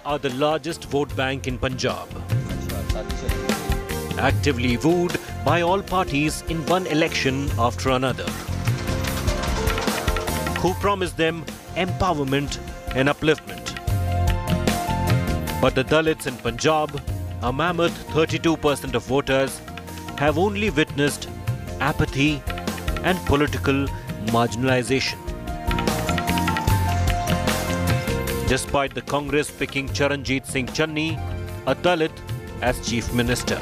are the largest vote bank in Punjab, actively wooed by all parties in one election after another, who promised them empowerment and upliftment. But the Dalits in Punjab, a mammoth 32% of voters, have only witnessed apathy and political marginalization. Despite the Congress picking Charanjit Singh Channi, a Dalit, as Chief Minister.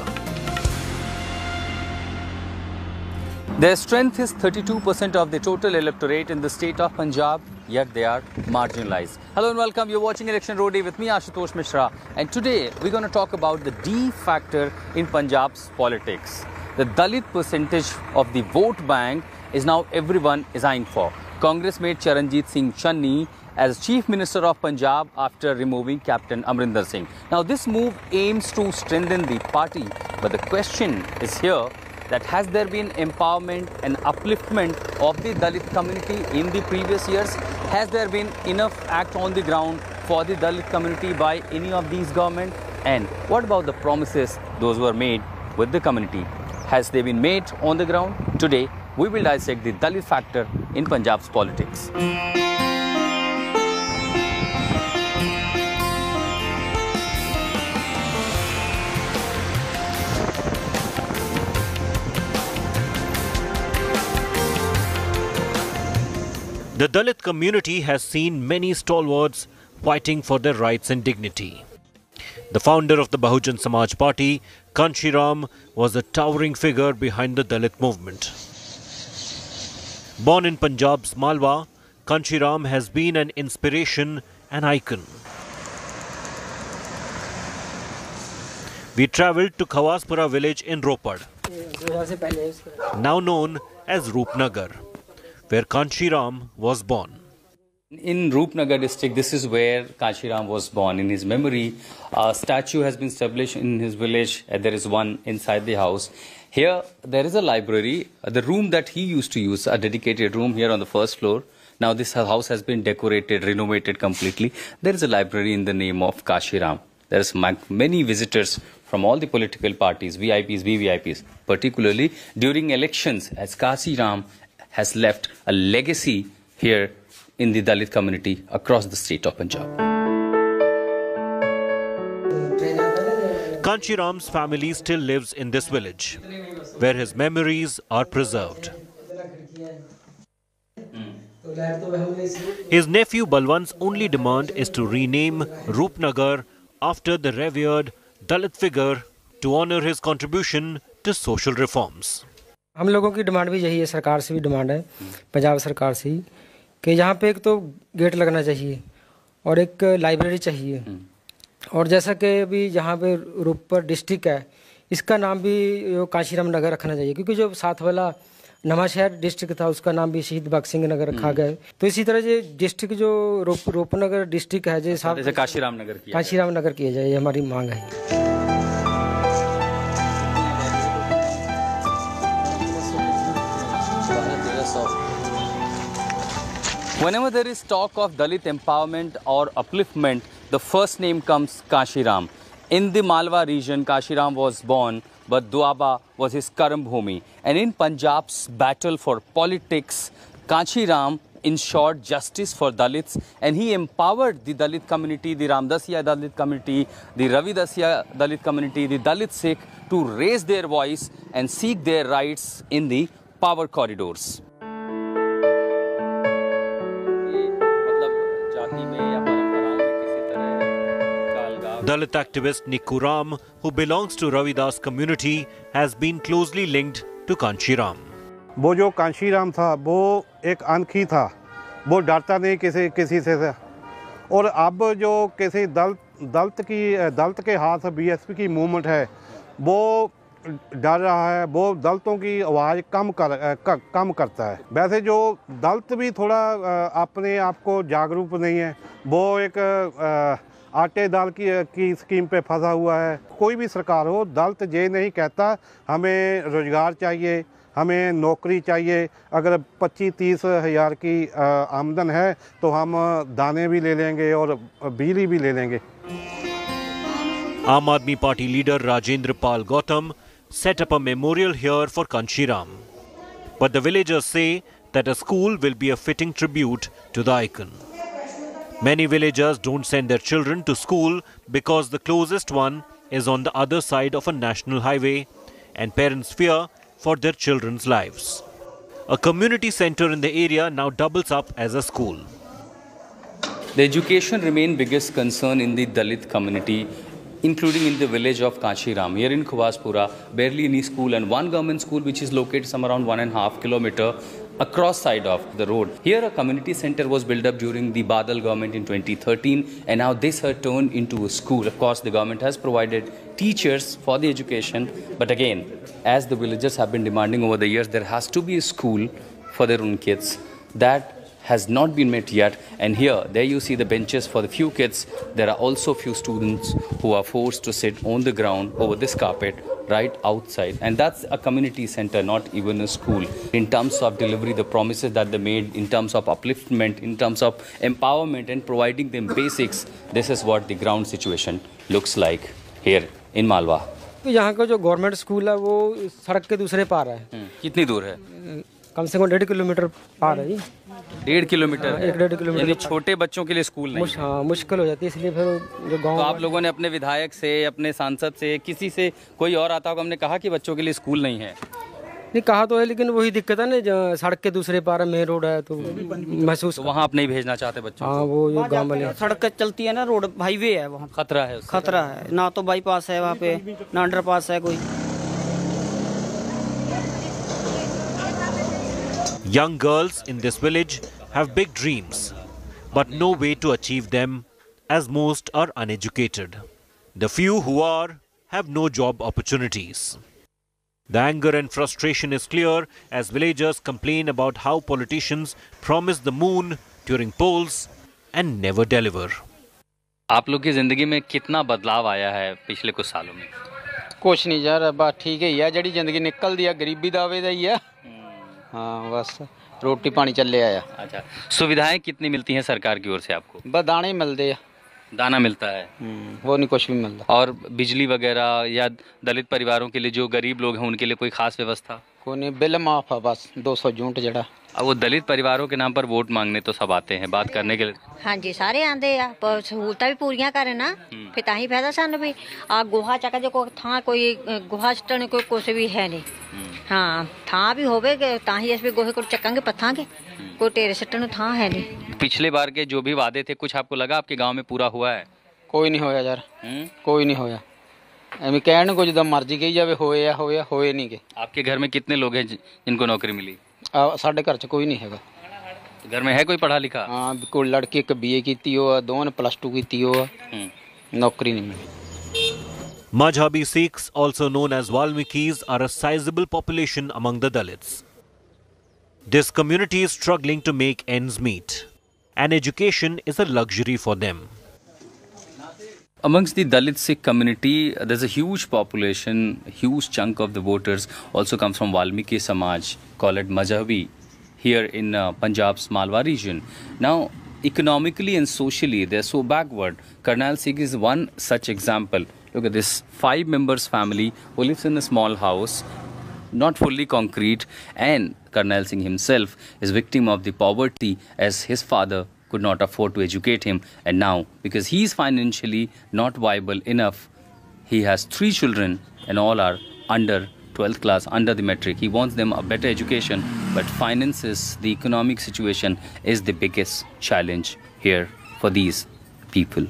Their strength is 32% of the total electorate in the state of Punjab, yet they are marginalized. Hello and welcome. You're watching Election Roadie with me, Ashutosh Mishra. And today we're going to talk about the D factor in Punjab's politics. The Dalit percentage of the vote bank is now everyone is eyeing for. Congress made Charanjit Singh Channi as Chief Minister of Punjab after removing Captain Amrinder Singh. Now this move aims to strengthen the party, but the question is here that has there been empowerment and upliftment of the Dalit community in the previous years? Has there been enough act on the ground for the Dalit community by any of these government? And what about the promises those were made with the community? Has they been made on the ground? Today, we will dissect the Dalit factor in Punjab's politics. The Dalit community has seen many stalwarts fighting for their rights and dignity. The founder of the Bahujan Samaj Party, Kanshi Ram, was a towering figure behind the Dalit movement. Born in Punjab's Malwa, Kanshi Ram has been an inspiration and icon. We travelled to Khawaspura village in Ropad, now known as Roopnagar, where Kanshi Ram was born. In Roopnagar district, this is where Kanshi Ram was born. In his memory, a statue has been established in his village. There is one inside the house. Here, there is a library. The room that he used to use, a dedicated room here on the first floor. Now this house has been decorated, renovated completely. There is a library in the name of Kanshi Ram. There is many visitors from all the political parties, VIPs, VVIPs, particularly during elections, as Kanshi Ram has left a legacy here in the Dalit community across the state of Punjab. Kanshi Ram's family still lives in this village, where his memories are preserved. His nephew Balwant's only demand is to rename Roopnagar after the revered Dalit figure to honor his contribution to social reforms. हम लोगों की demand भी यही है, सरकार से भी demand है, पंजाब सरकार से ही, कि यहाँ पे एक तो गेट लगना चाहिए और एक लाइब्रेरी चाहिए, और जैसा कि अभी यहाँ पे रूपपुर डिस्ट्रिक्ट है, इसका नाम भी कांशी राम नगर रखना चाहिए, क्योंकि जो साथ वाला नवाशहर डिस्ट्रिक्ट था उसका नाम भी शहीद भगत सिंह नगर रखा गया है। तो इसी तरह जो डिस्ट्रिक्ट जो रूपनगर डिस्ट्रिक्ट है, जैसे कांशी राम नगर किया जाए, ये हमारी मांग है। Whenever there is talk of Dalit empowerment or upliftment, the first name comes Kanshi Ram. In the Malwa region, Kanshi Ram was born, but Doaba was his Karam Bhumi. And in Punjab's battle for politics, Kanshi Ram ensured justice for Dalits, and he empowered the Dalit community, the Ramdasiya Dalit community, the Ravidasiya Dalit community, the Dalit Sikh, to raise their voice and seek their rights in the power corridors. Dalit activist Nikku Ram, who belongs to Ravidas community, has been closely linked to Kanshi Ram. वो जो कांशी राम था वो एक अनखी था, वो डरता नहीं किसी से था। और अब जो किसी दलित के हाथ बीएसपी की मूवमेंट है, वो डर रहा है, वो दलितों की आवाज़ कम करता है। वैसे जो दलित भी थोड़ा अपने आप को जागरूक नहीं है, वो एक आटे दाल की स्कीम पे फंसा हुआ है। कोई भी सरकार हो, दलित ये नहीं कहता हमें रोज़गार चाहिए, हमें नौकरी चाहिए। अगर 25-30 हज़ार की आमदन है तो हम दाने भी ले लेंगे और बिजली भी ले लेंगे। Aam Aadmi Party leader Rajendra Pal Gautam set up a memorial here for Kanshiram. But the villagers say that a school will be a fitting tribute to the icon. Many villagers don't send their children to school because the closest one is on the other side of a national highway and parents fear for their children's lives. A community center in the area now doubles up as a school. The education remains biggest concern in the Dalit community, including in the village of Kanshiram. Here in Khubaspura, barely any school and one government school which is located somewhere around 1.5 kilometers across side of the road. Here a community center was built up during the Badal government in 2013 and now this has turned into a school. Of course, the government has provided teachers for the education, but again, as the villagers have been demanding over the years, there has to be a school for their own kids. That has not been met yet, and there you see the benches for the few kids. There are also few students who are forced to sit on the ground over this carpet right outside, and that's a community center, not even a school. In terms of delivery, the promises that they made, in terms of upliftment, in terms of empowerment and providing them basics, this is what the ground situation looks like here in Malwa. यहाँ का जो government school है वो सड़क के दूसरे पार है। कितनी दूर है? कम से कम 1.5 किलोमीटर पार है। 1.5 किलोमीटर? 1.5 किलोमीटर। यानी छोटे बच्चों के लिए स्कूल नहीं? हाँ, मुश्किल हो जाती है, इसलिए फिर जो गांव। तो आप लोगों ने अपने विधायक से, अपने सांसद से, किसी से, कोई और आता होगा, हमने कहा कि बच्चों के लिए स्कूल नहीं है? नहीं, कहा तो है, लेकिन वही दिक्कत है ना, सड़क के दूसरे पार मेन रोड है तो महसूस। तो वहाँ आप नहीं भेजना चाहते बच्चों? हाँ, वो जो गाँव वाले सड़क चलती है ना, रोड हाईवे है, वहाँ खतरा है। खतरा है ना, तो बाईपास है वहाँ पे, ना अंडरपास है कोई। Young girls in this village have big dreams, but no way to achieve them as most are uneducated. The few who are have no job opportunities. The anger and frustration is clear as villagers complain about how politicians promise the moon during polls and never deliver. आप लोग की जिंदगी में कितना बदलाव आया है पिछले कुछ सालों में? कुछ नहीं यार, बस ठीक है यार, जड़ी जिंदगी निकल दी है गरीबी दावे दा ही है। हाँ, बस रोटी पानी चले आया। अच्छा, सुविधाएं कितनी मिलती हैं सरकार की ओर से आपको? बस दाने ही मिलते हैं। दाना मिलता है? वो नहीं कुछ भी मिलता। और बिजली वगैरह या दलित परिवारों के लिए, जो गरीब लोग हैं, उनके लिए कोई खास व्यवस्था? कोई नहीं, बिल माफ है बस 200 यूनिट जड़ा। अब वो दलित परिवारों के नाम पर वोट मांगने तो सब आते हैं, बात करने के लिए। हाँ जी, सारे आंदे आ, पर सहूलतां भी पूरियां करे ना, फिर ताही फायदा सानू भी। आ गोहा चका जो थां कोई गोहा सटने कोई कुछ भी है नहीं। हाँ, थां भी होवे ताही इस भी गोहे को चकांगे पत्थांगे, कोई टेरे सटने थां है नहीं। पिछले बार के जो भी वादे थे, कुछ आपको लगा आपके गाँव में पूरा हुआ है? कोई नहीं होया यार, कोई नहीं होया। एवं कहने को जिदा मर्जी कही जावे, होए नहीं के। आपके घर में कितने लोग हैं जिनको नौकरी मिली? साढ़े घर च कोई नहीं है। घर में है कोई पढ़ा लिखा? हाँ, कोई लड़की एक BA की हो, दो ने +2 की हो, नौकरी नहीं मिली। Majhabi Sikhs, also known as Valmikis, are a sizable population among the Dalits. This community is struggling to make ends meet, and education is a luxury for them. Amongst the Dalit Sikh community, there's a huge population, a huge chunk of the voters also comes from Valmiki Samaj, called Majhabi, here in Punjab's Malwa region. Now, economically and socially, they're so backward. Karnail Singh is one such example. Look at this 5 members family who lives in a small house, not fully concrete, and Karnail Singh himself is victim of the poverty as his father could not afford to educate him, and now because he is financially not viable enough, he has 3 children and all are under 12th class, under the metric. He wants them a better education, but finances, the economic situation is the biggest challenge here for these people.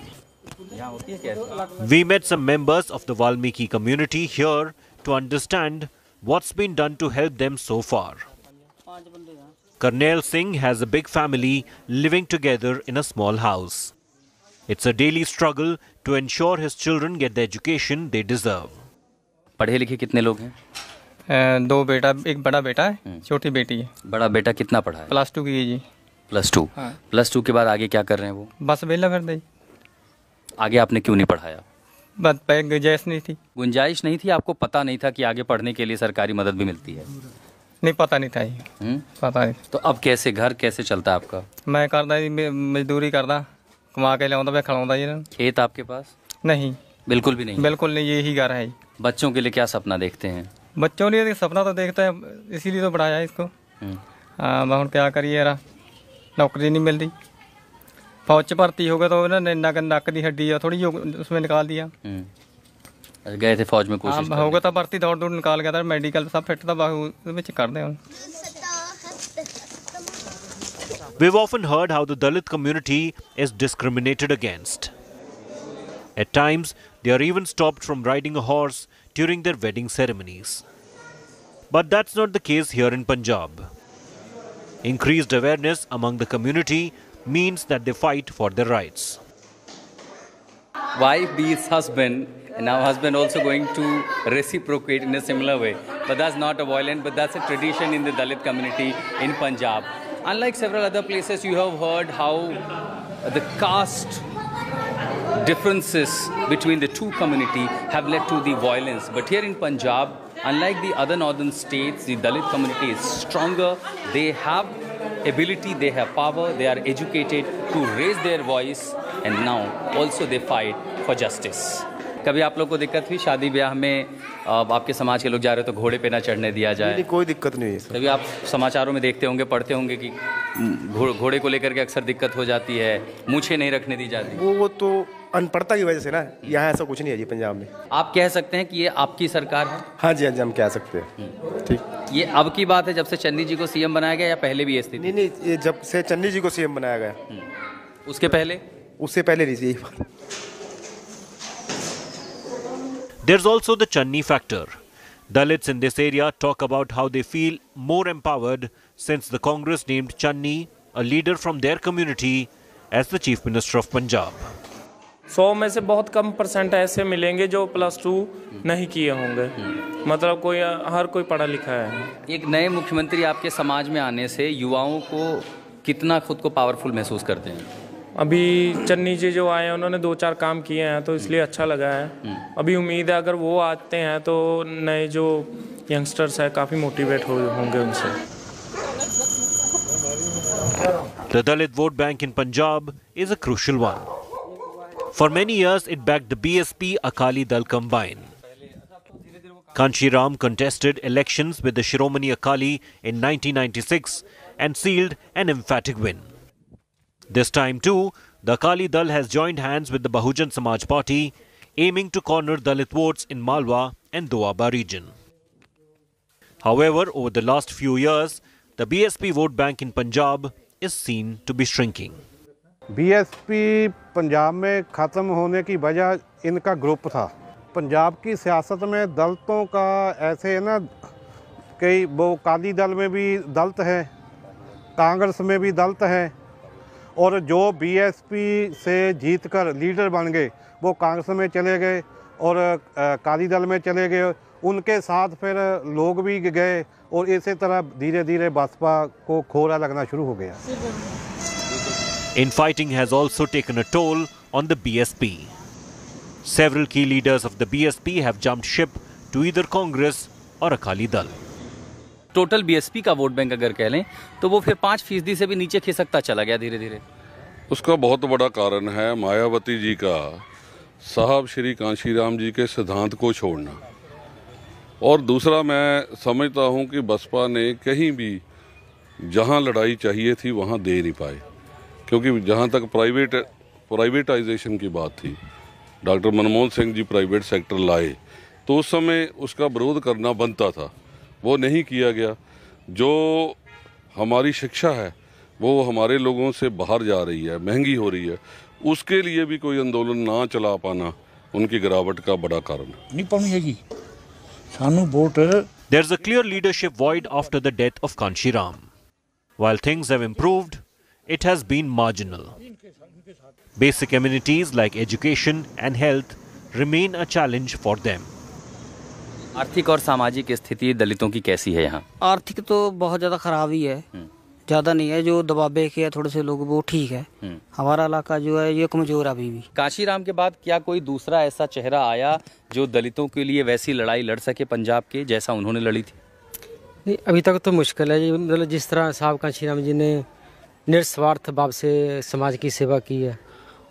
We met some members of the Valmiki community here to understand what's been done to help them so far. Karnail Singh has a big family living together in a small house. It's a daily struggle to ensure his children get the education they deserve. पढ़े लिखे कितने लोग हैं? 2 बेटा, एक बड़ा बेटा है, छोटी बेटी है। बड़ा बेटा कितना पढ़ा है? +2 की है जी। +2? हाँ। +2 के बाद आगे क्या कर रहे हैं वो? बस वेला कर दे। आगे आपने क्यों नहीं पढ़ाया? बस गुंजाइश नहीं थी। गुंजाइश नहीं थी? आपको पता नहीं था कि आगे पढ़ने के लिए सरकारी मदद भी मिलती है? नहीं, पता नहीं था ये। पता नहीं। तो अब कैसे घर कैसे चलता है आपका? मैं करदा मजदूरी करदा, कमा के लियाउंदा, मैं खिलाउंदा जी। खेत आपके पास? नहीं, बिल्कुल भी नहीं। बिल्कुल नहीं, यही घर है। बच्चों के लिए क्या सपना देखते हैं? बच्चों के लिए सपना तो देखते हैं, इसीलिए तो पढ़ाया है इसको। बहुत क्या करिए यार, नौकरी नहीं मिल रही। फौज से भर्ती हो गया तो ना नक की हड्डी थोड़ी उसमें निकाल दिया। गए थे फौज में कोशिश हो गया था भर्ती, दौड़ दौड़ निकाल गया था, मेडिकल सब फिट था, कर दे। We've often heard how the Dalit community is discriminated against. At times, they are even stopped from riding a horse during their wedding ceremonies. But that's not the case here in Punjab. Increased awareness among the community means that they fight for their rights. Wife beats husband, and now husband also going to reciprocate in a similar way. But that's not a violent, but that's a tradition in the Dalit community in Punjab. Unlike several other places, you have heard how the caste differences between the two communities have led to the violence. But here in Punjab, unlike the other northern states, the Dalit community is stronger. They have ability, they have power, they are educated to raise their voice, and now also they fight for justice. कभी आप लोग को दिक्कत हुई शादी ब्याह में, आपके समाज के लोग जा रहे हो तो घोड़े पे ना चढ़ने दिया जाए? नहीं, कोई दिक्कत नहीं है सर। कभी आप समाचारों में देखते होंगे, पढ़ते होंगे कि घोड़े को लेकर के अक्सर दिक्कत हो जाती है, मूछें नहीं रखने दी जाती? वो तो अनपढ़ता की वजह से ना, यहाँ ऐसा कुछ नहीं है जी पंजाब में। आप कह सकते हैं कि ये आपकी सरकार है? हाँ जी, हाँ जी, हम कह सकते हैं। ठीक। ये अब की बात है जब से चन्नी जी को सीएम बनाया गया, या पहले भी ये स्थिति? नहीं, ये जब से चन्नी जी को सीएम बनाया गया। उसके पहले? उससे पहले नहीं, यही बात। There's also the Channi factor. Dalits in this area talk about how they feel more empowered since the Congress named Channi, a leader from their community, as the Chief Minister of Punjab. 100 में से बहुत कम % ऐसे मिलेंगे जो +2 नहीं किए होंगे। मतलब हर कोई पढ़ा लिखा है। एक नए मुख्यमंत्री आपके समाज में आने से युवाओं को कितना खुद को पावरफुल महसूस करते हैं? अभी चन्नी जी जो आए हैं उन्होंने 2-4 काम किए हैं तो इसलिए अच्छा लगा है। अभी उम्मीद है अगर वो आते हैं तो नए जो यंगस्टर्स हैं काफ़ी मोटिवेट होंगे उनसे। The Dalit vote bank in Punjab is a crucial one. For many years, it backed the BSP Akali Dal combine. Kanshi Ram contested elections with the Shiromani Akali in 1996 and sealed an emphatic win. This time too, the Akali Dal has joined hands with the Bahujan Samaj Party, aiming to corner Dalit votes in Malwa and Doaba region. However, over the last few years, the BSP vote bank in Punjab is seen to be shrinking. BSP Punjab में ख़त्म होने की वजह इनका group था। पंजाब की सियासत में दलितों का ऐसे है ना, कई वो अकाली दल में भी दलित हैं, कांग्रेस में भी दलित हैं, और जो बीएसपी से जीतकर लीडर बन गए वो कांग्रेस में चले गए और अकाली दल में चले गए। उनके साथ फिर लोग भी गए और इसी तरह धीरे धीरे बसपा को खोरा लगना शुरू हो गया। Infighting has also taken a toll on the BSP. Several key leaders of the BSP have jumped ship to either Congress or Akali Dal. Total BSP का वोट बैंक अगर कह लें तो वो फिर 5% से भी नीचे खिसकता चला गया धीरे धीरे। उसका बहुत बड़ा कारण है मायावती जी का साहब श्री कांशीराम जी के सिद्धांत को छोड़ना, और दूसरा मैं समझता हूं कि बसपा ने कहीं भी जहां लड़ाई चाहिए थी वहां दे नहीं पाए, क्योंकि जहां तक प्राइवेटाइजेशन की बात थी, doctor Manmohan Singh ji private sector लाए तो उस समय उसका विरोध करना बनता था, वो नहीं किया गया। जो हमारी शिक्षा है वो हमारे लोगों से बाहर जा रही है, महंगी हो रही है, उसके लिए भी कोई आंदोलन ना चला पाना उनकी गिरावट का बड़ा कारण नहीं पानी है जी। सानू vote There's a clear leadership void after the death of Kanshi Ram. While things have improved, it has been marginal. Basic amenities like education and health remain a challenge for them. आर्थिक और सामाजिक स्थिति दलितों की कैसी है यहाँ? आर्थिक तो बहुत ज़्यादा खराब ही है, ज़्यादा नहीं है। जो दबाबे के थोड़े से लोग वो ठीक है, हमारा इलाका जो है ये कमज़ोर अभी भी। कांशी राम के बाद क्या कोई दूसरा ऐसा चेहरा आया जो दलितों के लिए वैसी लड़ाई लड़ सके पंजाब के जैसा उन्होंने लड़ी थी? नहीं, अभी तक तो मुश्किल है। मतलब जिस तरह साहब कांशी राम जी ने निस्वार्थ भाव से समाज की सेवा की है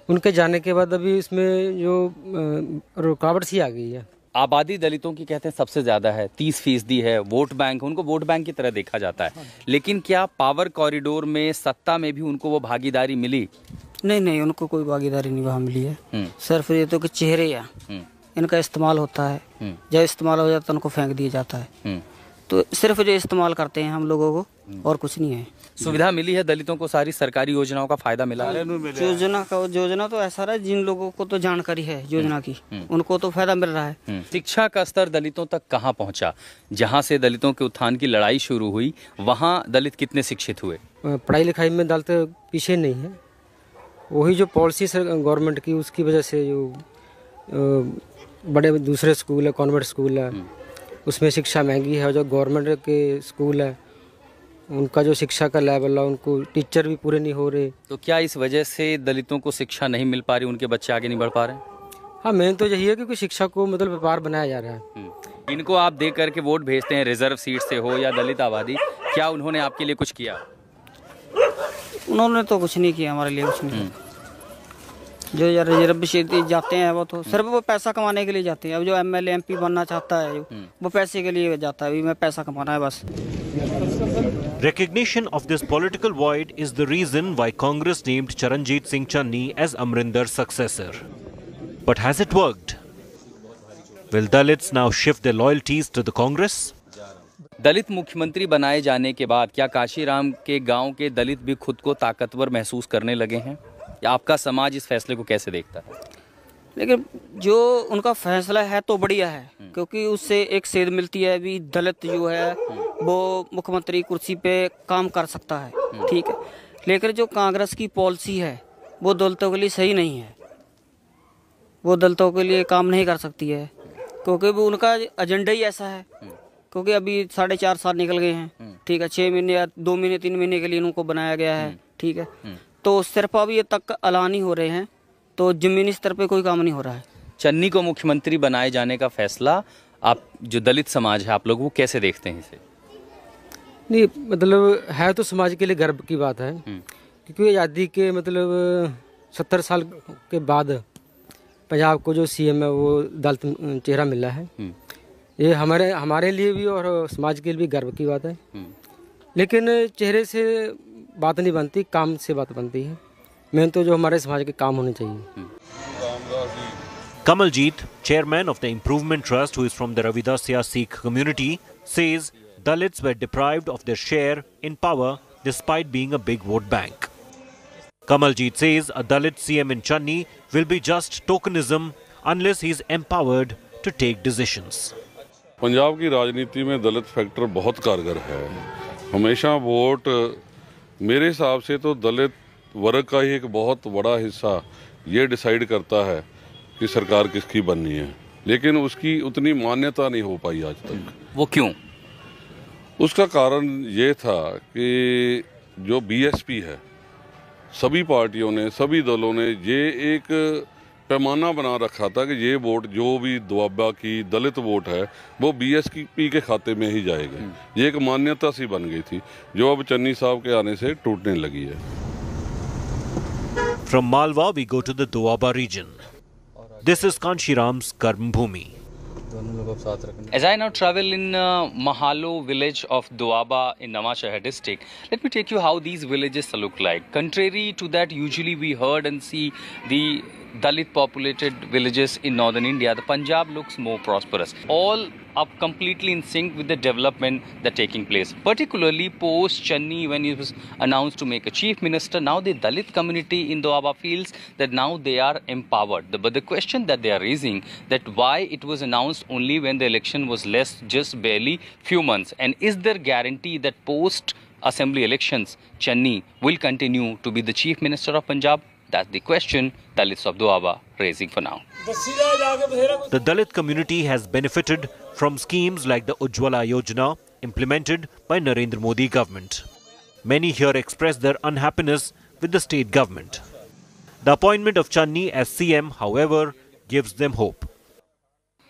उनके जाने के बाद अभी इसमें जो रुकावट सी आ गई है। आबादी दलितों की कहते हैं सबसे ज़्यादा है, 30% है, वोट बैंक, उनको वोट बैंक की तरह देखा जाता है। लेकिन क्या पावर कॉरिडोर में, सत्ता में भी उनको वो भागीदारी मिली? नहीं, उनको कोई भागीदारी नहीं वहाँ मिली है। सिर्फ ये तो कि चेहरे हैं, इनका इस्तेमाल होता है, जब इस्तेमाल हो जाता है उनको फेंक दिया जाता है। तो सिर्फ जो इस्तेमाल करते हैं हम लोगों को, और कुछ नहीं है। सुविधा मिली है दलितों को, सारी सरकारी योजनाओं का फायदा मिला है? योजना तो ऐसा है, जिन लोगों को तो जानकारी है योजना की, उनको तो फायदा मिल रहा है। शिक्षा का स्तर दलितों तक कहाँ पहुँचा? जहाँ से दलितों के उत्थान की लड़ाई शुरू हुई, वहाँ दलित कितने शिक्षित हुए? पढ़ाई लिखाई में दलित पीछे नहीं है। वही जो पॉलिसी गवर्नमेंट की, उसकी वजह से जो बड़े दूसरे स्कूल है, कॉन्वेंट स्कूल है, उसमें शिक्षा महंगी है। और जो गवर्नमेंट के स्कूल है, उनका जो शिक्षा का लेवल है, उनको टीचर भी पूरे नहीं हो रहे। तो क्या इस वजह से दलितों को शिक्षा नहीं मिल पा रही, उनके बच्चे आगे नहीं बढ़ पा रहे? हाँ, मेन तो यही है कि शिक्षा को मतलब व्यापार बनाया जा रहा है। इनको आप देख करके वोट भेजते हैं, रिजर्व सीट से हो या दलित आबादी, क्या उन्होंने आपके लिए कुछ किया? उन्होंने तो कुछ नहीं किया हमारे लिए, कुछ नहीं। जो रिजर्व सीट जाते हैं वो तो सिर्फ वो पैसा कमाने के लिए जाते हैं। अब जो MLA MP बनना चाहता है वो पैसे के लिए जाता है, अभी मैं पैसा कमाना है बस। Recognition of this political void is the reason why Congress named Charanjit Singh Channi as Amrinder's successor. But has it worked? Will Dalits now shift their loyalties to the Congress? दलित मुख्यमंत्री बनाए जाने के बाद क्या काशीराम के गांव के दलित भी खुद को ताकतवर महसूस करने लगे हैं? या आपका समाज इस फैसले को कैसे देखता है? लेकिन जो उनका फैसला है तो बढ़िया है, क्योंकि उससे एक सेध मिलती है भी दलित जो है वो मुख्यमंत्री कुर्सी पे काम कर सकता है, ठीक है। लेकिन जो कांग्रेस की पॉलिसी है वो दलितों के लिए सही नहीं है, वो दलितों के लिए काम नहीं कर सकती है, क्योंकि वो उनका एजेंडा ही ऐसा है। क्योंकि अभी 4.5 साल निकल गए हैं, ठीक है, 6 महीने या 2 महीने 3 महीने के लिए उनको बनाया गया है, ठीक है। तो सिर्फ अभी ये तक ऐलान ही हो रहे हैं, तो जमीनी स्तर पे कोई काम नहीं हो रहा है। चन्नी को मुख्यमंत्री बनाए जाने का फैसला आप जो दलित समाज है, आप लोग वो कैसे देखते हैं इसे? नहीं, मतलब है तो समाज के लिए गर्व की बात है, क्योंकि आज़ादी के मतलब 70 साल के बाद पंजाब को जो CM है वो दलित चेहरा मिला है। ये हमारे लिए भी और समाज के लिए भी गर्व की बात है। लेकिन चेहरे से बात नहीं बनती, काम से बात बनती है। मेन तो जो हमारे समाज के काम होने चाहिए। Kamaljeet, chairman of the Improvement Trust, who is from the Ravidasya Sikh community, says Dalits were deprived of their share in power despite being a big vote bank. Kamaljeet says a Dalit CM in Channi will be just tokenism unless he is empowered to take decisions. Punjab की राजनीति में दलित factor बहुत कारगर है। हमेशा vote मेरे हिसाब से तो दलित वर्ग का ही एक बहुत बड़ा हिस्सा ये डिसाइड करता है कि सरकार किसकी बननी है, लेकिन उसकी उतनी मान्यता नहीं हो पाई आज तक। वो क्यों? उसका कारण ये था कि जो BSP है, सभी पार्टियों ने, सभी दलों ने ये एक पैमाना बना रखा था कि ये वोट जो भी दुआबा की दलित वोट है वो BSP के खाते में ही जाएगा। ये एक मान्यता सी बन गई थी, जो अब चन्नी साहब के आने से टूटने लगी है। From Malwa, we go to the Doaba region. This is Kanshiram's Karm Bhumi. As I now travel in Mahalo village of Doaba in Nawashahar district, let me take you how these villages look like. Contrary to that, usually we heard and see the Dalit populated villages in northern India, the Punjab looks more prosperous. All up completely in sync with the development that's taking place. Particularly post Channi, when he was announced to make a chief minister, now the Dalit community in Doaba feels that now they are empowered. But the question that they are raising, that why it was announced only when the election was just barely few months, and is there guarantee that post assembly elections Channi will continue to be the chief minister of Punjab? That's the question Dalits of Doaba raising for now. The Dalit community has benefited from schemes like the Ujjwala Yojana implemented by Narendra Modi government. Many here express their unhappiness with the state government. The appointment of Channi as CM, however, gives them hope.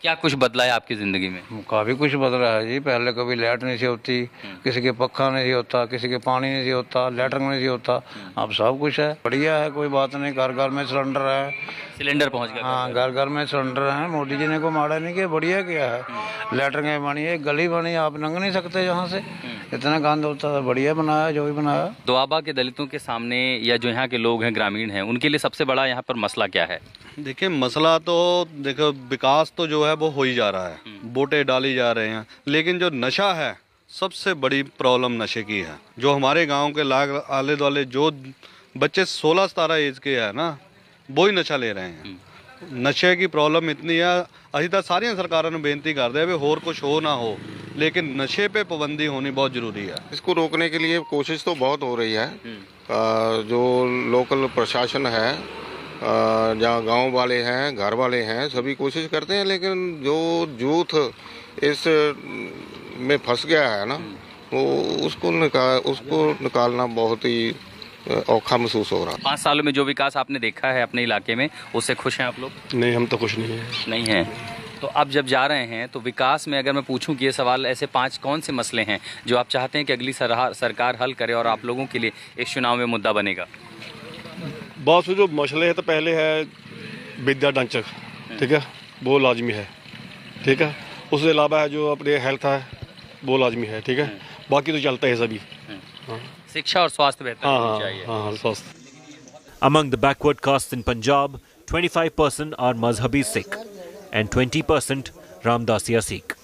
क्या कुछ बदला है आपकी ज़िंदगी में? काफ़ी कुछ बदला है जी। पहले कभी लाइट नहीं सी होती, किसी के पक्का नहीं होता, किसी के पानी नहीं सी होता, लैट्रिन नहीं सी होता। अब सब कुछ है, बढ़िया है, कोई बात नहीं। घर घर में सिलेंडर है, सिलेंडर पहुंच गया। हाँ, घर घर में सिलेंडर है। मोदी जी ने को माड़ा नहीं किया, बढ़िया किया है। लैट्रिन बनी है, गली बनी, आप लंघ नहीं सकते यहाँ से, इतना गंद होता था। बढ़िया बनाया जो भी बनाया। दोआबा के दलितों के सामने या जो यहाँ के लोग हैं, ग्रामीण हैं, उनके लिए सबसे बड़ा यहाँ पर मसला क्या है? देखिए, मसला तो देखो, विकास तो जो है वो हो ही जा रहा है, वोटें डाली जा रहे हैं, लेकिन जो नशा है, सबसे बड़ी प्रॉब्लम नशे की है। जो हमारे गांव के आले दुआले जो बच्चे 16-17 एज के हैं ना, वो ही नशा ले रहे हैं। नशे की प्रॉब्लम इतनी है, अभी तक सारिया सरकारों ने बेनती कर दिया भी होर कुछ हो ना हो, लेकिन नशे पे पाबंदी होनी बहुत ज़रूरी है। इसको रोकने के लिए कोशिश तो बहुत हो रही है। जो लोकल प्रशासन है, जहाँ गांव वाले हैं, घर वाले हैं, सभी कोशिश करते हैं, लेकिन जो यूथ इस में फंस गया है ना, वो उसको निकालना बहुत ही औखा महसूस हो रहा है। 5 सालों में जो विकास आपने देखा है अपने इलाके में, उससे खुश हैं आप लोग? नहीं, हम तो खुश नहीं हैं। नहीं हैं। तो अब जब जा रहे हैं तो विकास में अगर मैं पूछूं कि ये सवाल, ऐसे 5 कौन से मसले हैं जो आप चाहते हैं कि अगली सरकार हल करे और आप लोगों के लिए इस चुनाव में मुद्दा बनेगा? बहुत से जो मसले हैं, तो पहले है विद्या ढांचा, ठीक है, वो लाजमी है, ठीक है। उसके अलावा है जो अपने हेल्थ है, वो लाजमी है, ठीक है। बाकी तो चलता है सभी। शिक्षा और स्वास्थ्य बेहतर होना चाहिए। हाँ, स्वास्थ्य। Among the backward castes in Punjab, 25% are Mazhabi Sikh and 20% Ramdasiya Sikh.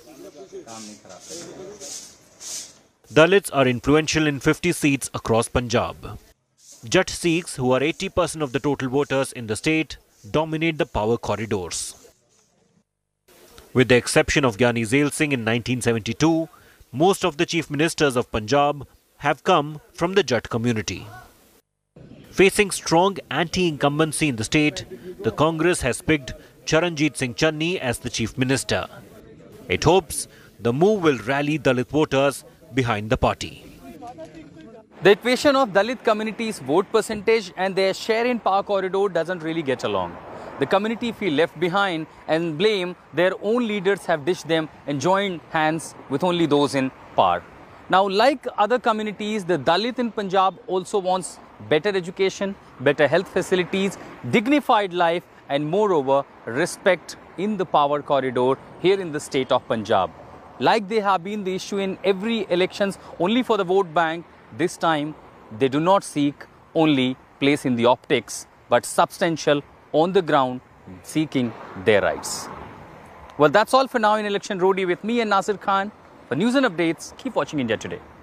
Dalits are influential in 50 seats across Punjab. Jatt Sikhs, who are 80% of the total voters in the state, dominate the power corridors. With the exception of Gyani Zail Singh in 1972, most of the chief ministers of Punjab have come from the Jatt community. Facing strong anti-incumbency in the state, the Congress has picked Charanjit Singh Channi as the chief minister. It hopes the move will rally Dalit voters behind the party. The equation of Dalit community's vote percentage and their share in power corridor doesn't really get along. The community feel left behind and blame their own leaders have ditched them and joined hands with only those in power. Now, like other communities, the Dalit in Punjab also wants better education, better health facilities, dignified life and moreover respect in the power corridor here in the state of Punjab. Like they have been the issue in every elections only for the vote bank, this time they do not seek only place in the optics but substantial on the ground seeking their rights. Well, that's all for now in Election Roadie with me and Nasir Khan. For news and updates, keep watching India Today.